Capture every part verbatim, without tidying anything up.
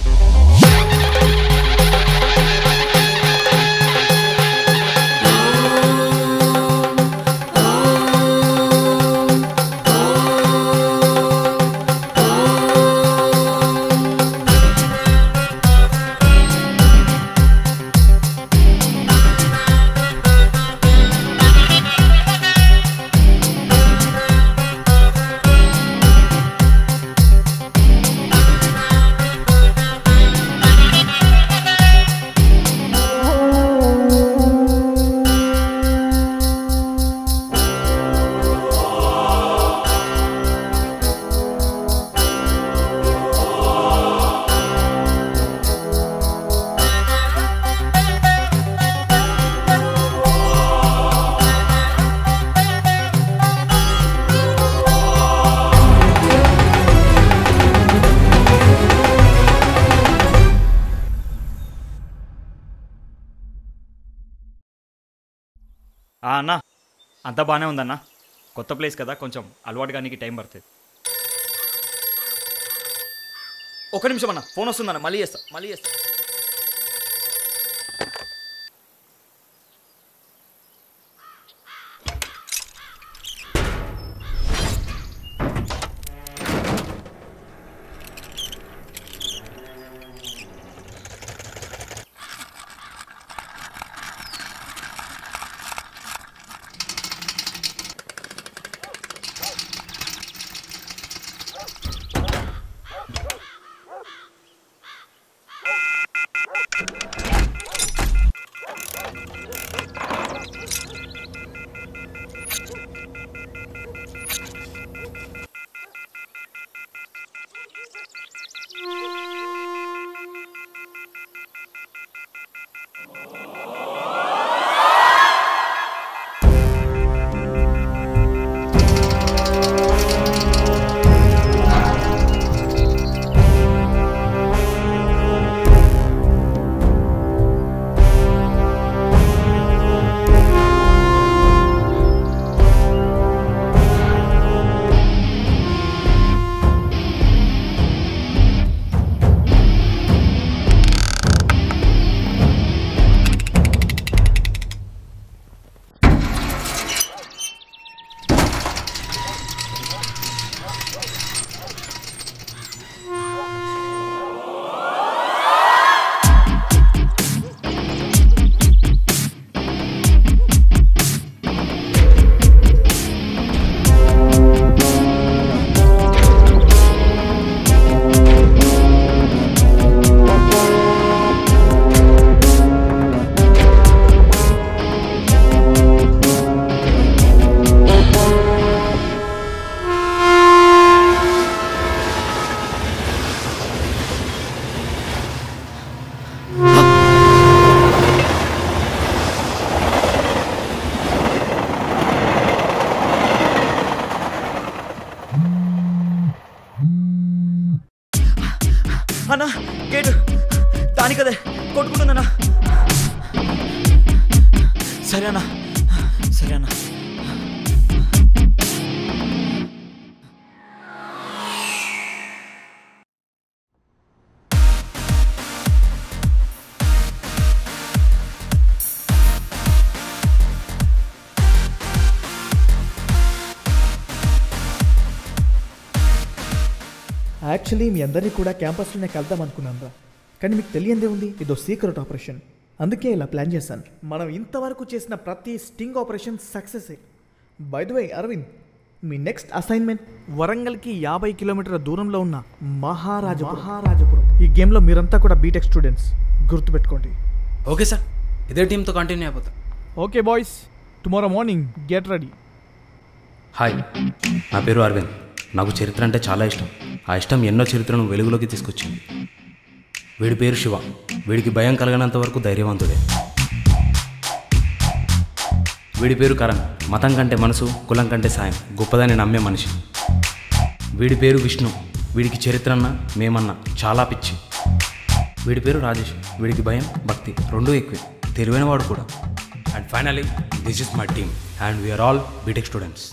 అన్న అంతా బాగానే ఉందన్న. కొత్త ప్లేస్ కదా, కొంచెం అలవాటు కానీ టైం పడుతుంది. ఒక నిమిషం అన్న, ఫోన్ వస్తుందన్న, మళ్ళీ చేస్తా మళ్ళీ చేస్తా అన్నా. గేటు దానికదే కొట్టుకుంటుందన్నా. సరే అన్నా, సరే అన్నా. యాక్చువల్లీ మీ అందరినీ కూడా క్యాంపస్లోనే కలుద్దాం అనుకున్నాను రా, కానీ మీకు తెలియందే ఉంది, ఇదో సీక్రెట్ ఆపరేషన్. అందుకే ఇలా ప్లాన్ చేశాను. మనం ఇంతవరకు చేసిన ప్రతి sting operation success. By the way Arvind, మీ నెక్స్ట్ అసైన్మెంట్ వరంగల్కి యాభై కిలోమీటర్ల దూరంలో ఉన్న మహారాజా మహారాజపురం. ఈ గేమ్లో మీరంతా కూడా బీటెక్ స్టూడెంట్స్, గుర్తుపెట్టుకోండి. ఓకే సార్, ఇదే టీంతో కంటిన్యూ అయిపోతా. Okay boys, tomorrow morning get ready. Hi, నా పేరు అరవింద్. నాకు చరిత్ర అంటే చాలా ఇష్టం. ఆ ఇష్టం ఎన్నో చరిత్రను వెలుగులోకి తీసుకొచ్చింది. వీడి పేరు శివ. వీడికి భయం కలగనంత వరకు ధైర్యవంతుడే. వీడి పేరు కరణ్. మతం కంటే మనసు, కులం కంటే సాయం గొప్పదని నమ్మే మనిషి. వీడి పేరు విష్ణు. వీడికి చరిత్రన్నా మేమన్నా చాలా పిచ్చి. వీడి పేరు రాజేష్. వీడికి భయం, భక్తి రెండూ ఎక్కువే, తెలివైన వాడు కూడా. And finally this is my team and we are all BTech students.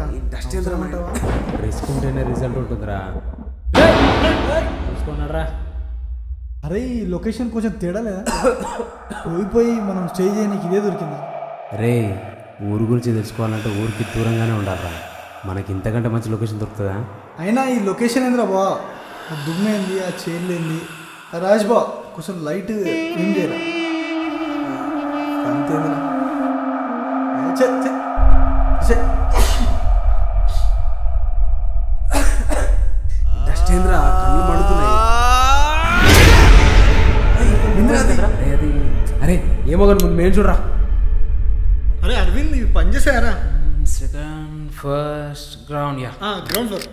Dust ఏంటంటావా? రిస్క్ ఉంటేనే రిజల్ట్ ఉంటుందిరా. చూసుకున్నారా? అరే ఈ లొకేషన్ కొంచెం తేడా లేదా? పోయిపోయి మనం స్టే చేయడానికి ఇదే దొరికింది. రే ఊరు గురించి తెలుసుకోవాలంటే ఊరికి దూరంగానే ఉండాలిరా. మనకి ఇంతకంటే మంచి లొకేషన్ దొరుకుతుందా? అయినా ఈ లొకేషన్ ఏందిరా బా? ఆ దుమ్మేంది, ఆ చైర్లు ఏంది? రాజ్ బా కొంచెం లైట్ ఏం చేయరా? అంతేందిరా? చె చె చె డస్ట్ ఏంద్రా? కళ్ళు మండుతున్నాయి. అరే ఏమో కానీ ముందు మేము చూడరా. అరే అరవింద్ ఇవి పని చేసారా? సెకండ్ ఫస్ట్ గ్రౌండ్ యా గ్రౌండ్ ఫ్లోర్.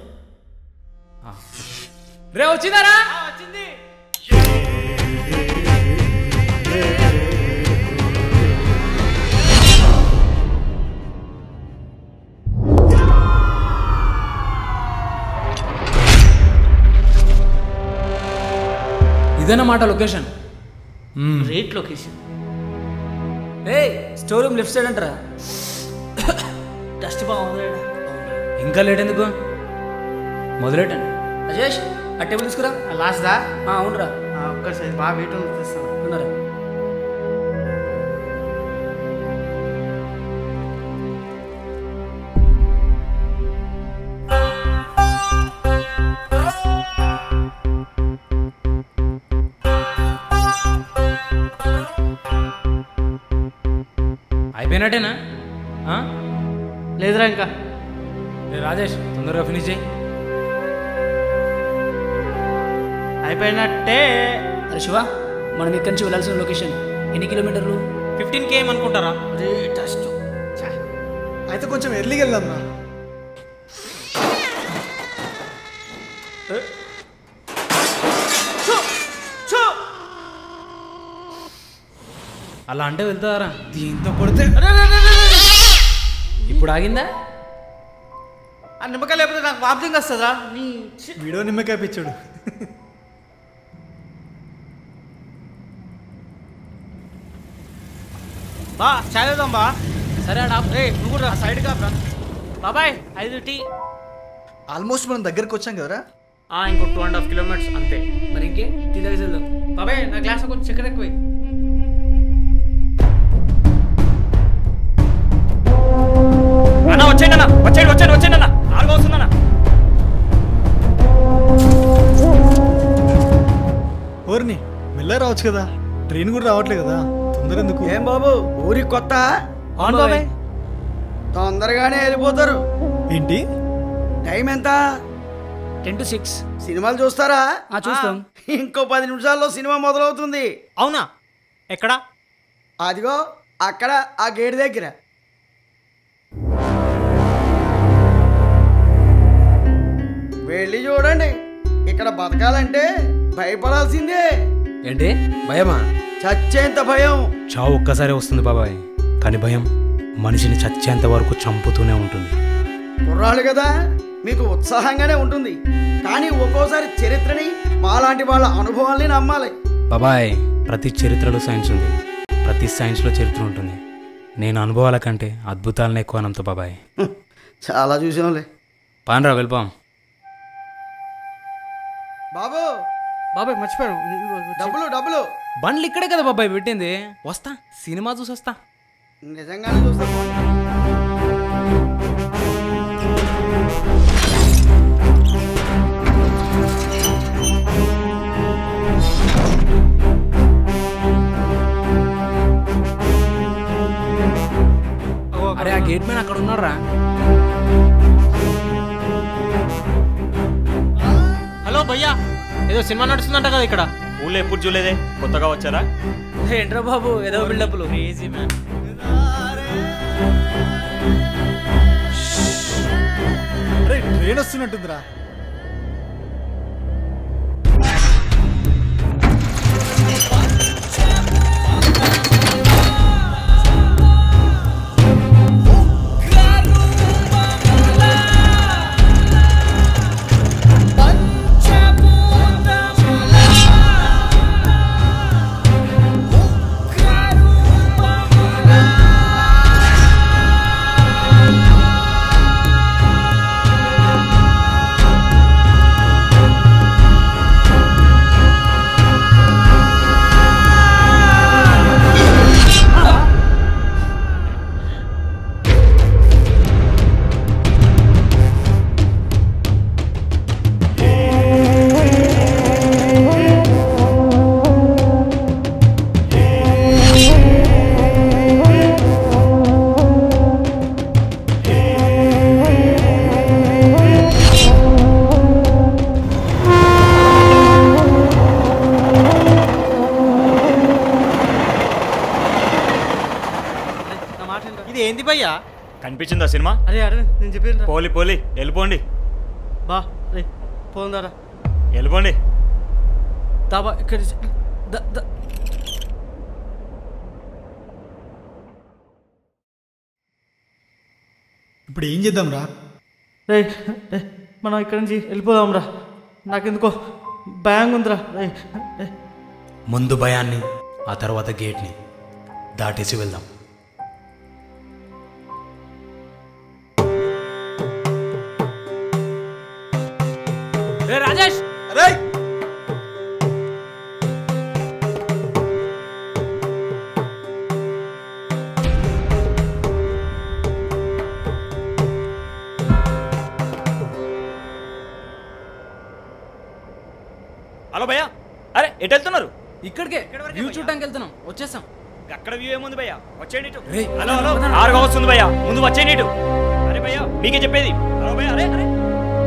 రే వచ్చిందారా? వచ్చింది. ఇదన్నమాట లొకేషన్. Rate location. రే స్టోర్ రూమ్ లెఫ్ట్ సైడ్ అంటారా? డస్ట్ బాగుంది. ఇంకా లేట్ ఎందుకు? మొదలెట్టండి. రాజేష్ ఆ టేబుల్ తీసుకురా. లాస్ట్ దా అవునరా. ఒక్కసారి బాగా వెయిట్ ఉంది తెస్తాను. ఉన్నారా? అయిపోయినట్టేనా? లేదురా ఇంకా. రే రాజేష్ తొందరగా ఫినిష్ చేయి. అయిపోయినట్టే. అరే శివ, మనం ఇక్కడి నుంచి వెళ్ళాల్సిన లొకేషన్ ఎన్ని కిలోమీటర్లు? ఫిఫ్టీన్ కేఎం అనుకుంటారా? అరే డస్ట్. అయితే కొంచెం ఎర్లీగా వెళ్దాం రా. అలా అంటే వెళ్తారా? దీంతో కొడితే ఇప్పుడు ఆగిందా? ఆ నిమ్మకాయ లేకపోతే నాకు వామిటింగ్ వస్తుందా? నీ వీడియో నిమ్మకాయ పిచ్చాడు. బా చాయ్ వేద్దాం బా. సరే ఆడ ఆపు. రే నువ్వు కూడా సైడ్ కాపరా. బాబాయ్ ఐదు టీ. ఆల్మోస్ట్ మనం దగ్గరకు వచ్చాం కదరా. ఇంకో టూ అండ్ హాఫ్ కిలోమీటర్స్ అంతే. మరి ఇంకే టీ దగ్గర వెళ్దాం. బాబాయ్ నా గ్లాస్ కొంచెం చక్కెర ఎక్కువ. అన్న వచ్చేయండి అన్న, వచ్చేయండి వచ్చేయండి వచ్చేయండి అన్న. ఆరుగా వస్తుందన్న. ఓర్ని మెల్ల రావచ్చు కదా, ట్రైన్ కూడా రావట్లేదు కదా, తొందర ఎందుకు? ఏం బాబు ఊరికి కొత్త? అవును బాబాయ్. తొందరగానే వెళ్ళిపోతారు. ఏంటి టైం ఎంత? Ten to six. సినిమాలు చూస్తారా? చూస్తాం. ఇంకో పది నిమిషాల్లో సినిమా మొదలవుతుంది. అవునా? ఎక్కడా? అదిగో అక్కడ ఆ గేట్ దగ్గర. వెళ్ళి చూడండి. ఇక్కడ బతకాలంటే భయపడాల్సిందే. ఏంటి భయమా? చచ్చేంత భయం. చావు ఒక్కసారి వస్తుంది బాబాయ్, కానీ భయం మనిషిని చచ్చేంత వరకు చంపుతూనే ఉంటుంది. కుర్రాళ్ళు కదా, మీకు ఉత్సాహంగానే ఉంటుంది, కానీ ఒక్కోసారి చరిత్రని మాలాంటి వాళ్ళ అనుభవాల్ని నమ్మాలి. బాబాయ్ ప్రతి చరిత్రలో సైన్స్ ఉంది, ప్రతి సైన్స్లో చరిత్ర ఉంటుంది. నేను అనుభవాల కంటే అద్భుతాలను ఎక్కువ నమ్ముతా బాబాయ్. చాలా చూసినాంలే. పాన్రా వెళ్ళిపోం. బాబు బాబాయ్ మర్చిపోయాను. డబ్బులు డబ్బులు. బండ్లు ఇక్కడే కదా బాబాయ్ పెట్టింది. వస్తా, సినిమా చూసి వస్తా. నిజంగానే చూస్తా. అరే ఆ గేట్ మ్యాన్ అక్కడ ఉన్నారా? హలో భయ్యా, ఏదో సినిమా నడుస్తుందంట కదా ఇక్కడ. ఊళ్ళో ఎప్పుడు చూడలేదే, కొత్తగా వచ్చారా? ఏంట్రా బాబు ఏదో బిల్డప్లు. Easy man. అరే ట్రైన్ వస్తున్నట్టుందిరా. కనిపించిందా సినిమా? అరే అరవింద్ నేను చెప్పాను పోలి పోలి వెళ్ళిపోండి. బా రే పోందారా వెళ్ళిపోండి. దాబా ఇక్కడ ఇప్పుడు ఏం చేద్దాం రా? రే రే మనం ఇక్కడి నుంచి వెళ్ళిపోదాం రా. నాకెందుకో భయంగా ఉందిరా. రే ముందు భయాన్ని ఆ తర్వాత గేట్ని దాటేసి వెళ్దాం. రాజేష్ హలో భయ్యా, అరే ఎటు వెళ్తున్నారు? ఇక్కడికే వ్యూ చూడడానికి వెళ్తున్నాం, వచ్చేసాం. అక్కడ వ్యూ ఏముంది భయ్యా, వచ్చేయండి ఇటు. రేయ్, హలో హలో ఆరుగా వస్తుంది భయ్యా, ముందు వచ్చేయండి ఇటు. అరే భయ్యా మీకే చెప్పేది. హలో భయ్యా, అరే అరే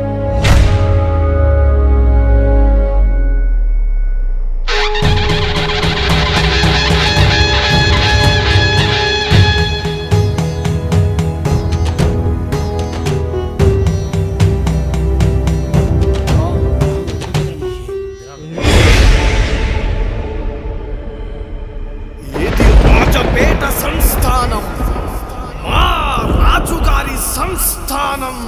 సంస్థానం, మా రాజుగారి సంస్థానం.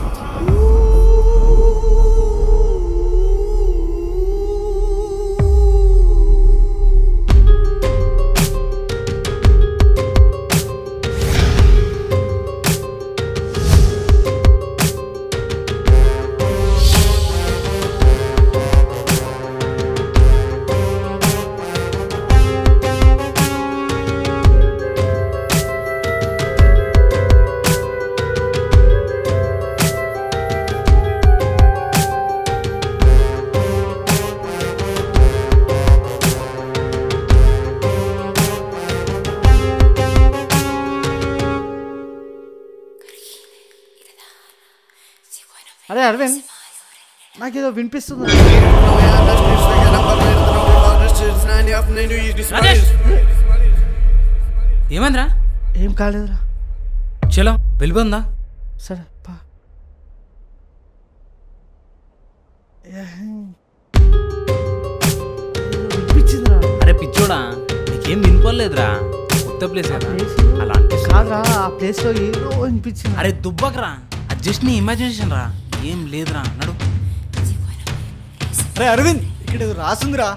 అరే అరవింద్ నాకేదో వినిపిస్తుంది. రాజేష్ ఏమైందిరా? ఏం కాలేదురా. చలో వెళ్ళిపోందా? సరే పా. వినిపించిందిరా. అరే పిచ్చోడా, నీకేం వినిపోలేదురా, కొత్త ప్లేస్ కదా అలా అనిపిస్తుంది. కాదురా, ఆ ప్లేస్ లో ఏదో వినిపించింది. అరే దుబ్బకరా, అది జస్ట్ నీ ఇమాజినేషన్ రా, ఏం లేదురా, నడు. అరే అరవింద్ ఇక్కడ ఏదో రాసిందిరా.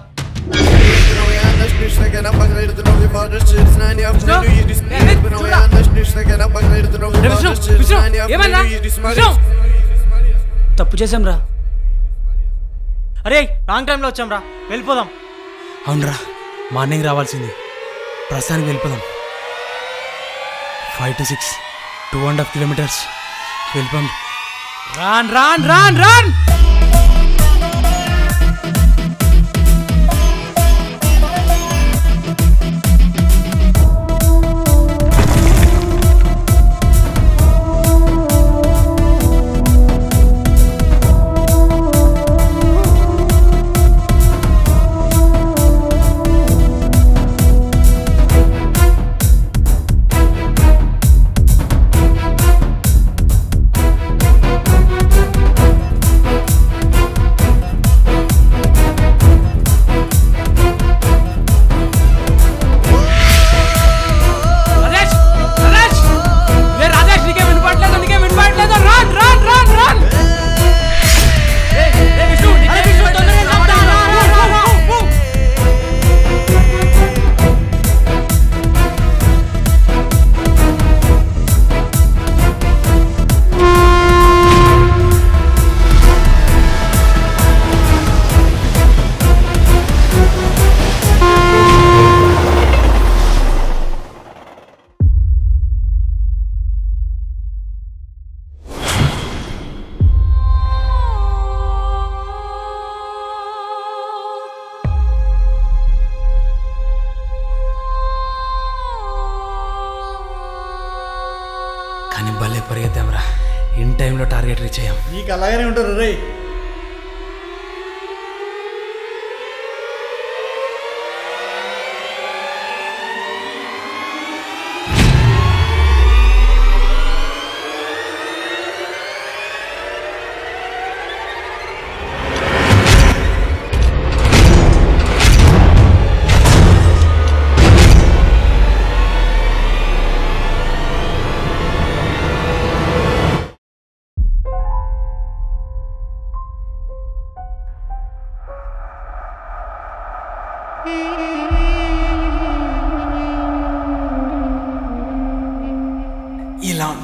తప్పు చేసాం రా. అరే రాంగ్ టైంలో వచ్చాం రా, వెళ్ళిపోదాం. అవునరా, మార్నింగ్ రావాల్సింది, ప్రస్తుతానికి వెళ్ళిపోదాం. Five to six two and half kilometres వెళ్ళిపోం. రాన్ రాన్ రాన్ రాన్ కానీ భలే పరిగెత్తాంరా, ఇన్ టైంలో టార్గెట్ రీచ్ అయ్యాం. నీకు అలాగనే ఉంటారు రే.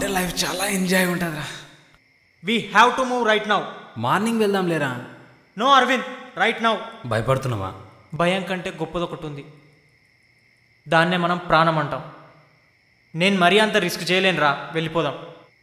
ఉంటే లైఫ్ చాలా ఎంజాయ్ ఉంటుందిరా. We have to move right now. Morning వెళ్దాం లేరా? No Arvind, right now. భయపడుతున్నావా? భయం కంటే గొప్పది ఒకటి ఉంది, దాన్నే మనం ప్రాణం అంటాం. నేను మరీ అంత రిస్క్ చేయలేనురా, వెళ్ళిపోదాం.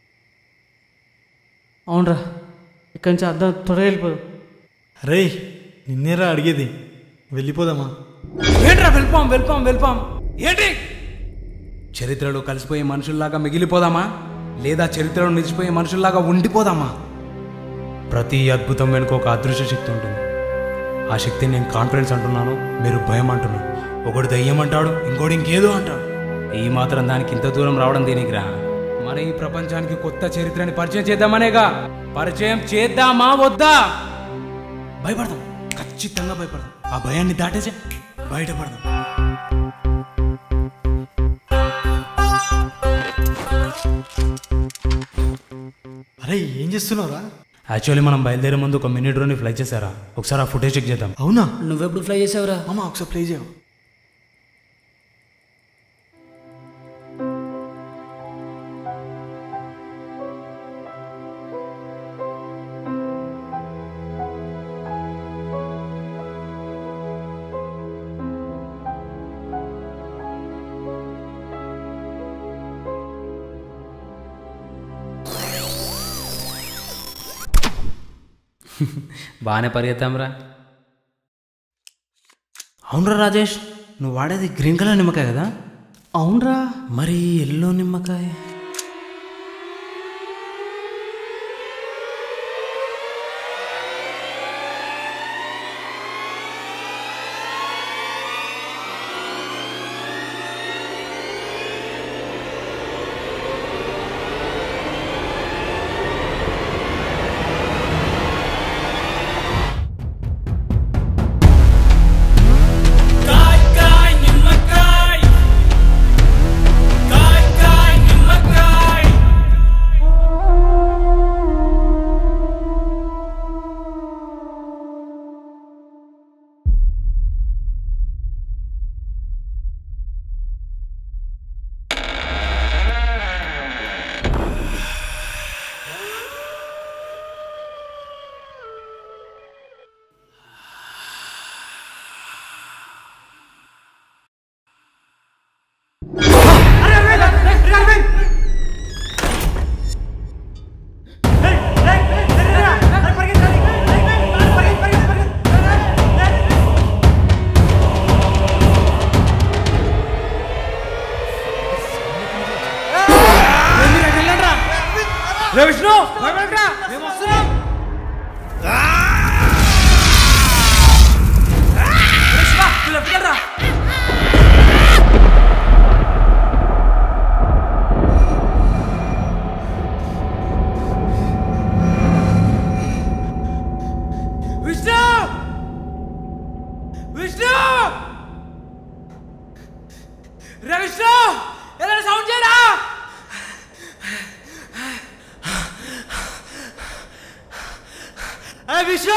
అవునరా, ఇక్కడి నుంచి అర్థం త్వరగా వెళ్ళిపోదాం. రే నిన్నేరా అడిగేది, వెళ్ళిపోదామా? ఏంట్రా వెళ్ళిపోం వెళ్ళిపోం వెళ్ళిపోం ఏంటి? చరిత్రలో కలిసిపోయే మనుషుల్లాగా మిగిలిపోదామా, లేదా చరిత్రలో నిలిచిపోయే మనుషుల్లాగా ఉండిపోదామా? ప్రతి అద్భుతం వెనుక ఒక అదృశ్య శక్తి ఉంటుంది. ఆ శక్తిని నేను కాన్ఫిడెన్స్ అంటున్నాను, మీరు భయం అంటున్నాను. ఒకడు దయ్యం అంటాడు, ఇంకోటి ఇంకేదో అంటాడు. ఈ మాత్రం దానికి ఇంత దూరం రావడం దేనికిరా? మన ఈ ప్రపంచానికి కొత్త చరిత్రని పరిచయం చేద్దామనేగా. పరిచయం చేద్దామా వద్దా? భయపడదాం, ఖచ్చితంగా భయపడదాం. ఆ భయాన్ని దాటేసే బయటపడదాం. అరే ఏం చేస్తున్నావురా? యాక్చువల్లీ మనం బయలుదేరే ముందు ఒక మినీ డ్రోన్ని ఫ్లై చేశారా, ఒకసారి ఆ ఫుటేజ్ చెక్ చేద్దాం. అవునా? నువ్వెప్పుడు ఫ్లై చేసావురా? అమ్మ ఒకసారి ప్లే చేయవు. బాగానే పరిగెత్తాంరా. అవునరా రాజేష్, నువ్వు వాడేది గ్రీన్ కలర్ నిమ్మకాయ కదా? అవునరా. మరి ఎల్లో నిమ్మకాయ? విష్ణు మేము వస్తున్నాం. విష్ణు విష్ణు రే విష్ణు, ఏదైనా సౌండ్ చేయరా? విష్ణు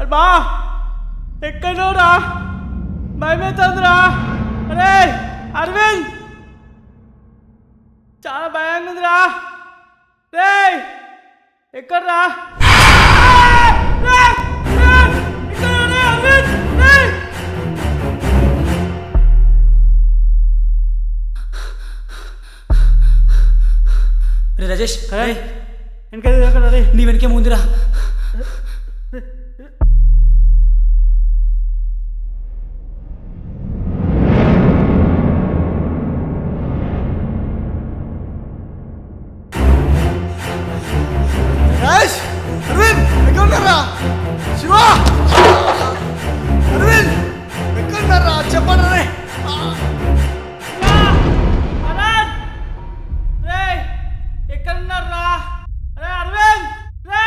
బా ఎక్కడోరా భయమవుతుందిరా. అరే అరవింద్ చాలా భయంగా ఉందిరా. రే ఎక్కడ్రా? రే రాజేష్ వెనక నీ వెనకే ముందురా. అరవింద్ ఎక్కడున్నారా? శివ అరవింద్ ఎక్కడున్నారా చెప్పండి. రే ఎక్కడున్నారా? అరే అరవింద్ రే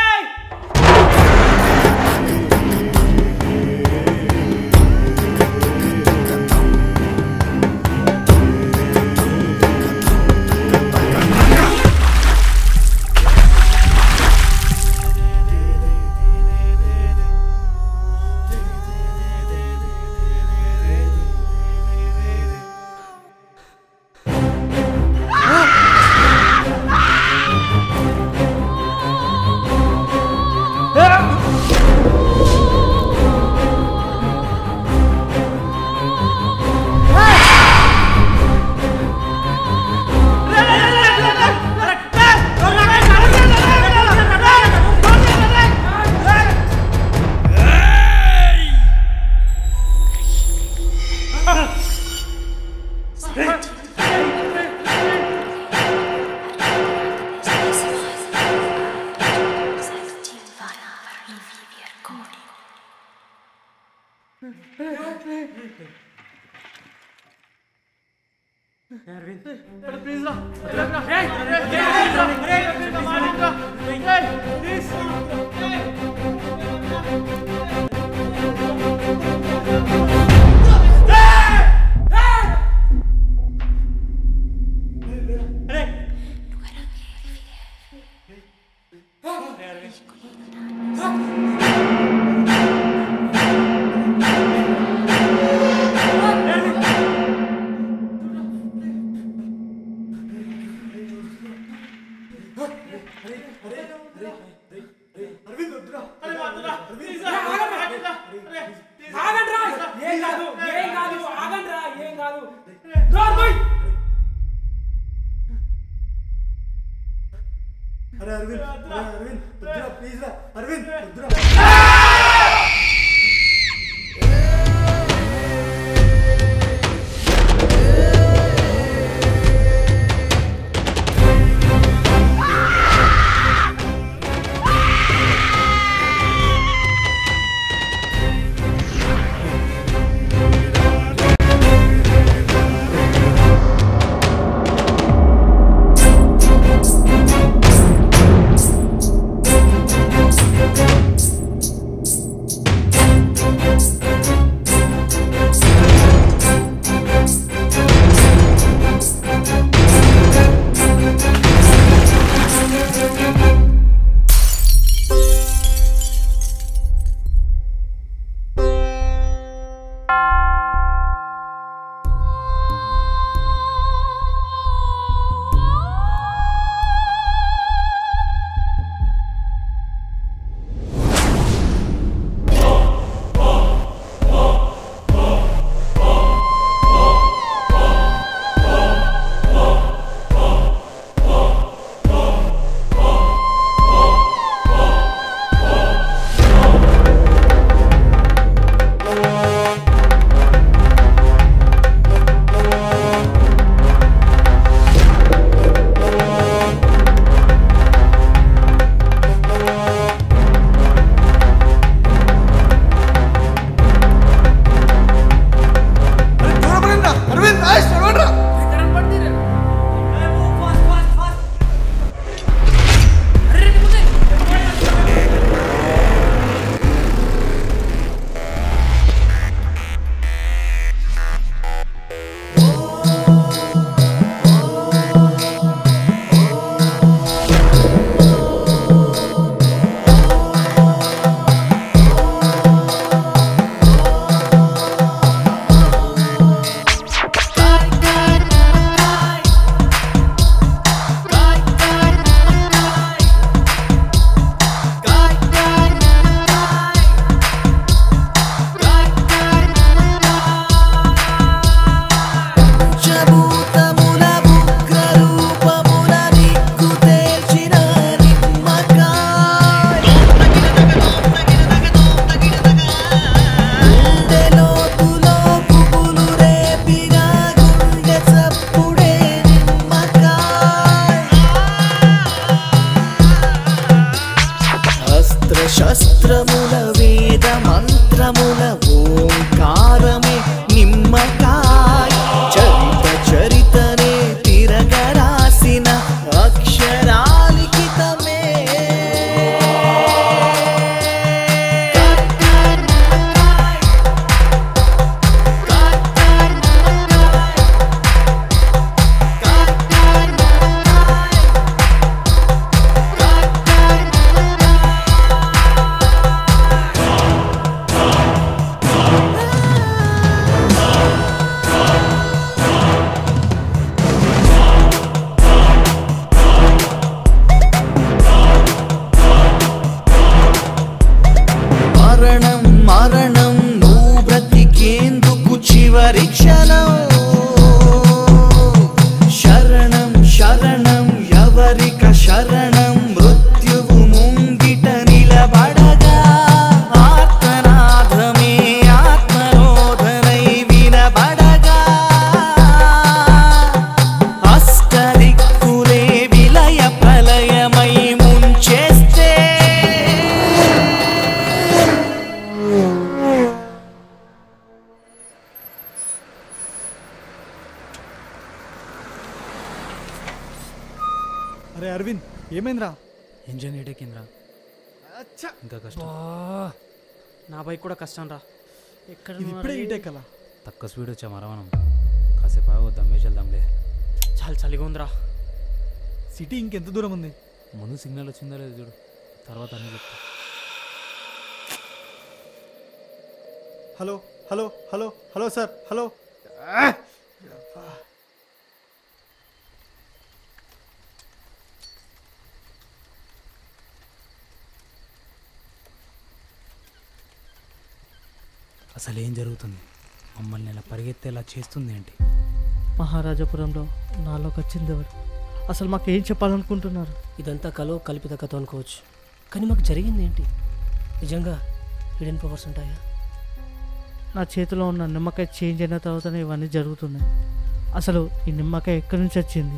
శస్త్రముల వేద మంత్రముల ఓంకారమే నిమ్మకాయ చరిత చరితనే తిరగరాసిన అక్షరాలిఖితమే మరణం నువ్వు బ్రతికేందుకు చివరి క్షణం శరణం శరణం ఎవరిక శరణం మృత్యువు ముంగిట నిలబడగా ఆత్మనాథమే ఆత్మరోధనై వినబడగా అష్టదిక్కులే విలయ ప్రళయమై ముంచేస్తే అరే అరవింద్ ఏమైందిరా? ఇంజన్ ఎటెక్కిందిరా. ఇంకా కష్టం. నా బైక్ కూడా కష్టం రా. ఎక్కడ ఇది ఇప్పుడే ఈటెక్కలా? తక్కువ స్పీడ్ వచ్చా మరవనం. కాసేపు ఆగు దమ్మేసేద్దాంలే. చాలా చలిగా ఉందిరా. సిటీ ఇంకెంత దూరం ఉంది? ముందు సిగ్నల్ వచ్చిందో లేదు చూడు, తర్వాత అన్నీ చెప్తా. Hello hello hello hello sir hello. అసలు ఏం జరుగుతుంది? మమ్మల్ని ఇలా పరిగెత్తేలా చేస్తుంది ఏంటి? మహారాజపురంలో నాలోకి వచ్చింది ఎవరు? అసలు మాకు ఏం చెప్పాలనుకుంటున్నారు? ఇదంతా కలో కల్పిత కథ అనుకోవచ్చు, కానీ మాకు జరిగింది ఏంటి? నిజంగా హిడెన్ పవర్స్ ఉంటాయా? నా చేతిలో ఉన్న నిమ్మకాయ చేంజ్ అయిన తర్వాతనే ఇవన్నీ జరుగుతున్నాయి. అసలు ఈ నిమ్మకాయ ఎక్కడి నుంచి వచ్చింది?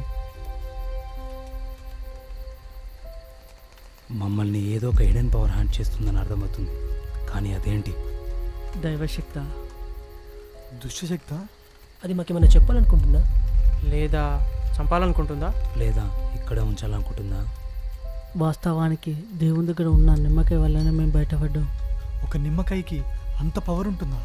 మమ్మల్ని ఏదో ఒక హిడెన్ పవర్ హ్యాండ్ చేస్తుందని అర్థమవుతుంది, కానీ అదేంటి? దైవశక్త, దుష్టశక్త? అది మాకేమైనా చెప్పాలనుకుంటుందా? లేదా చంపాలనుకుంటుందా? లేదా ఇక్కడ ఉంచాలనుకుంటుందా? వాస్తవానికి దేవుని దగ్గర ఉన్న నిమ్మకాయ వల్లనే మేము బయటపడ్డాం. ఒక నిమ్మకాయకి అంత పవర్ ఉంటుందా?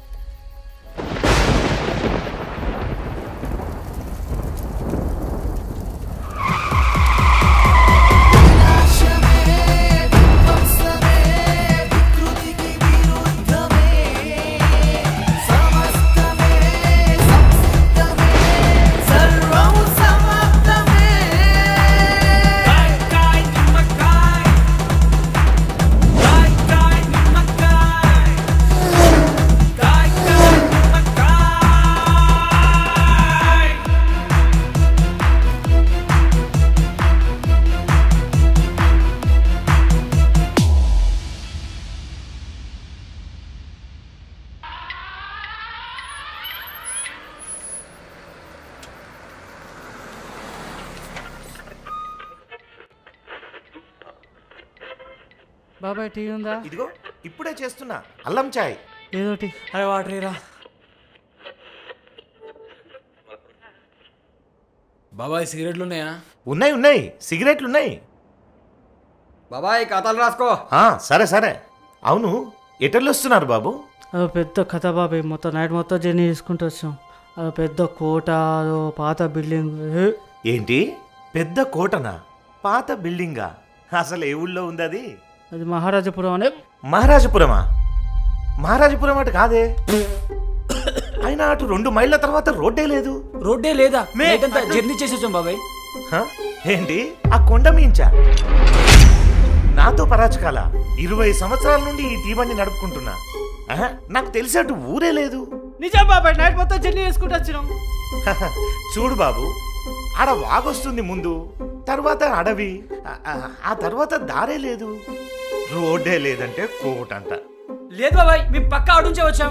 బాబాయ్ టీ ఉందా? ఇదిగో ఇప్పుడే చేస్తున్నా, అల్లం చాయ్. ఏదోటి. అరే వాటరీరా. బాబాయ్ సిగరెట్లు ఉన్నాయా? ఉన్నాయి ఉన్నాయి, సిగరెట్లు ఉన్నాయి. బాబాయ్ కథలు రాసుకో. సరే సరే. అవును, ఎటర్లు వస్తున్నారు బాబు? అదో పెద్ద కథ బాబాయ్, మొత్తం నైట్ మొత్తం జర్నీ చేసుకుంటూ వచ్చాం. అదో పెద్ద కోట, అదో పాత బిల్డింగ్. ఏంటి పెద్ద కోటనా? పాత బిల్డింగా? అసలు ఏ ఊళ్ళో ఉంది అది? అది మహారాజపురం అనే. మహారాజపురమా? మహారాజపురం అటు కాదే. అయినా అటు రెండు మైళ్ళ తర్వాత రోడ్డే లేదు. రోడ్డే లేదా? జర్నీ చేసేసాం బాబాయ్. ఏంటి ఆ కొండ మీంచా? నాతో పరాచకాల ఇరవై సంవత్సరాల నుండి ఈ టీబండి నడుపుకుంటున్నా. నాకు తెలిసి అటు ఊరే లేదు. నిజం బాబాయ్, నైట్ మొత్తం జర్నీ చేసుకుంటూ వచ్చినాం. చూడు బాబు, ఆడ వాగొస్తుంది ముందు, తర్వాత అడవి, ఆ తర్వాత దారే లేదు. రోడ్డే లేదంటే కోటంట. లేదు బాబాయ్, మేము పక్క ఆడుంచే వచ్చాం.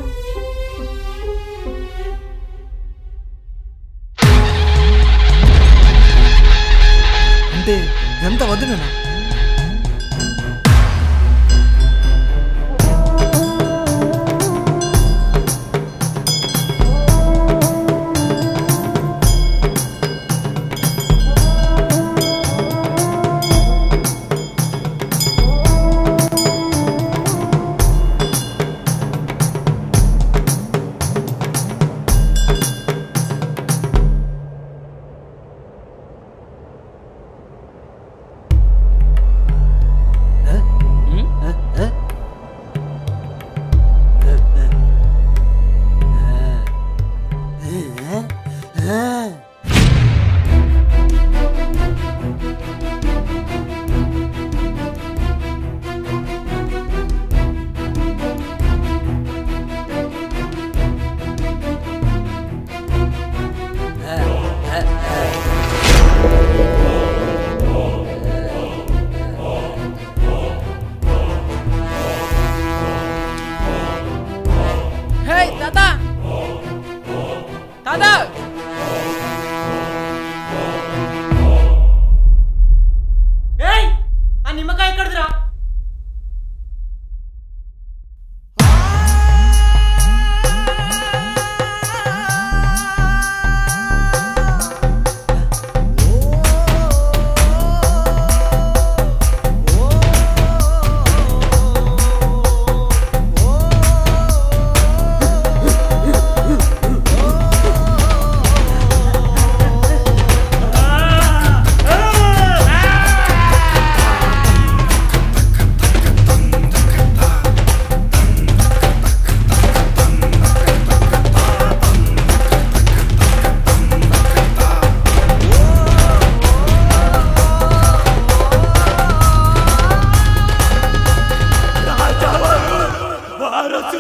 అంటే ఎంత వద్దునేనా?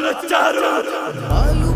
వచ్చారు.